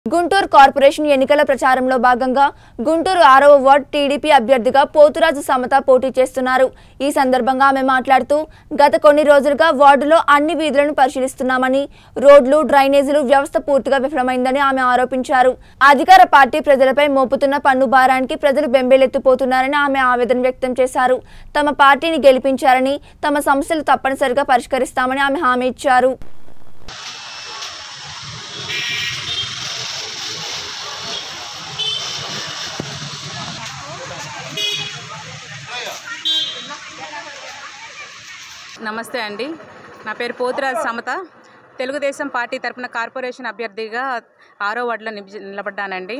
Guntur corporation ఎన్నికల ప్రచారంలో భాగంగా గుంటూరు 6వ వార్డు టీడీపీ అభ్యర్థిగా పోతురాజు సమత పోటీ చేస్తున్నారు। ఈ సందర్భంగా ఆమె మాట్లాడుతూ గత కొన్ని రోజులుగా వార్డులో అన్ని వీధులను పరిశీలిస్తున్నామని, రోడ్లు, డ్రైనేజీలు వ్యవస్థ పూర్తిగా విఫలమైందని ఆమె ఆరోపించారు। అధికార పార్టీ ప్రజలపై మోపుతున్న పన్ను భారానికి ప్రజలు బెంబేలెత్తిపోతున్నారని ఆమె ఆవేదన వ్యక్తం చేశారు। తమ పార్టీని గెలిపించారని, తమ సమస్యలు తప్పనిసరిగా పరిష్కరిస్తామని ఆమె హామీ ఇచ్చారు। నమస్తే అండి, నా పేరు పోతురాజు సమత। తెలుగుదేశం పార్టీ తరపున కార్పొరేషన్ అభ్యర్థిగా 6వ వార్డులో నిలబడ్డానండి।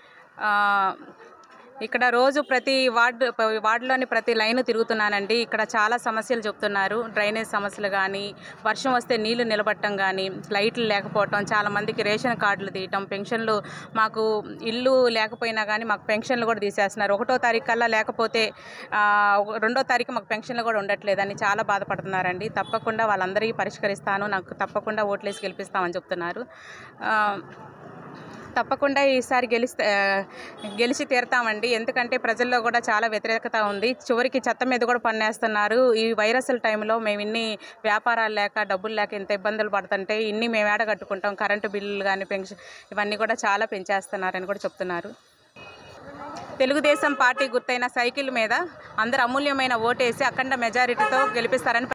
ఇక్కడ రోజు ప్రతి వార్డులోని ప్రతి లైన్ తిరుగుతున్నానండి। ఇక్కడ చాలా సమస్యలు చెప్తున్నారు। డ్రైనేజ్ సమస్యలు కానీ, వర్షం వస్తే నీళ్లు నిలబట్టడం కానీ, లైట్లు లేకపోవటం, చాలామందికి రేషన్ కార్డులు తీయటం, పెన్షన్లు మాకు ఇల్లు లేకపోయినా కానీ మాకు పెన్షన్లు కూడా తీసేస్తున్నారు। 1వ తారీఖు కల్లా లేకపోతే 2వ తారీఖు మాకు పెన్షన్లు కూడా ఉండట్లేదని చాలా బాధపడుతున్నారండి। తప్పకుండా వాళ్ళందరికీ పరిష్కరిస్తాను, నాకు తప్పకుండా ఓట్లేసి గెలిపిస్తామని చెప్తున్నారు। తప్పకుండా ఈసారి గెలిచి తీరుతామండి। ఎందుకంటే ప్రజల్లో కూడా చాలా వ్యతిరేకత ఉంది। చివరికి చెత్త మీద కూడా పన్నేస్తున్నారు। ఈ వైరస్ల టైంలో మేము ఇన్ని వ్యాపారాలు లేక, డబ్బులు లేక ఇంత ఇబ్బందులు పడుతుంటే ఇన్ని మేము ఏడ కట్టుకుంటాం, కరెంటు బిల్లులు కానీ, పెన్షన్ ఇవన్నీ కూడా చాలా పెంచేస్తున్నారని కూడా చెప్తున్నారు। తెలుగుదేశం పార్టీ గుర్తైన సైకిల్ మీద అందరు అమూల్యమైన ఓటేసి అఖండ మెజారిటీతో గెలిపిస్తారని